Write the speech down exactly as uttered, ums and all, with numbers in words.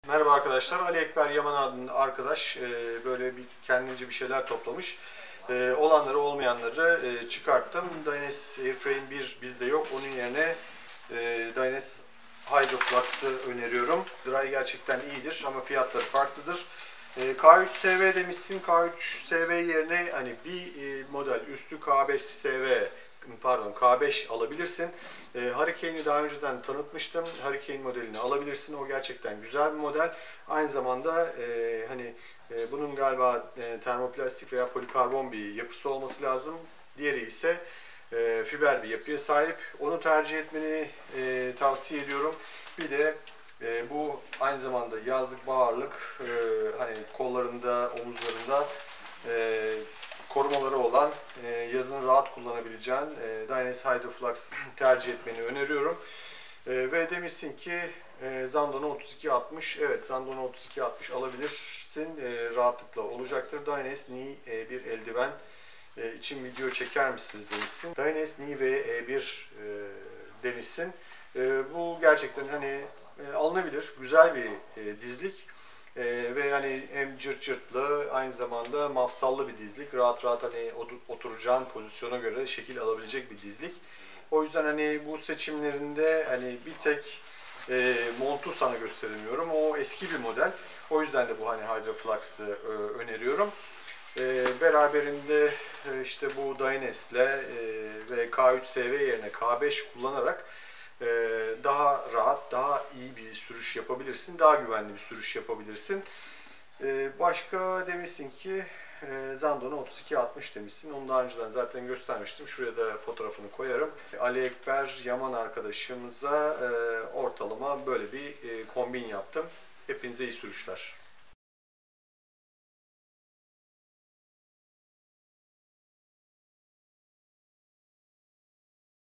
Merhaba arkadaşlar, Ali Ekber Yaman adında arkadaş e, böyle bir kendince bir şeyler toplamış. E, olanları olmayanları e, çıkarttım. Dynas Airframe bir bizde yok. Onun yerine e, Dynas Hydroflux'ı öneriyorum. Dry gerçekten iyidir ama fiyatları farklıdır. E, K üç S V demişsin. K üç S V yerine hani bir e, model üstü K beş S V pardon K beş alabilirsin. E, Hurricane'i daha önceden tanıtmıştım. Hurricane modelini alabilirsin. O gerçekten güzel bir model. Aynı zamanda e, hani e, bunun galiba e, termoplastik veya polikarbon bir yapısı olması lazım. Diğeri ise e, fiber bir yapıya sahip. Onu tercih etmeni e, tavsiye ediyorum. Bir de e, bu aynı zamanda yazlık bağırlık e, hani kollarında, omuzlarında e, korumaları olan, e, yazın rahat kullanabileceğin e, Dynas Hydroflux tercih etmeni öneriyorum. E, ve demişsin ki e, Zandona otuz iki altmış, evet Zandona otuz iki altmış alabilirsin, e, rahatlıkla olacaktır. Dynas Knee E bir eldiven e, için video çeker misiniz demişsin. Dynas Knee ve E bir e, demişsin. E, bu gerçekten hani e, alınabilir, güzel bir e, dizlik. Ee, ve hani hem cırt cırtlı aynı zamanda mafsallı bir dizlik. Rahat rahat hani oturacağın pozisyona göre şekil alabilecek bir dizlik. O yüzden hani bu seçimlerinde hani bir tek e, montu sana gösteremiyorum. O eski bir model. O yüzden de bu hani Hydroflux'ı e, öneriyorum. E, beraberinde e, işte bu Dynas'le e, ve K üç S V yerine K beş kullanarak e, daha rahat, daha iyi bir sürüş yapabilirsin. Daha güvenli bir sürüş yapabilirsin. E, başka demişsin ki e, Zandona otuz iki altmış demişsin. Onu daha önceden zaten göstermiştim. Şuraya da fotoğrafını koyarım. Ali Ekber Yaman arkadaşımıza e, ortalama böyle bir e, kombin yaptım. Hepinize iyi sürüşler.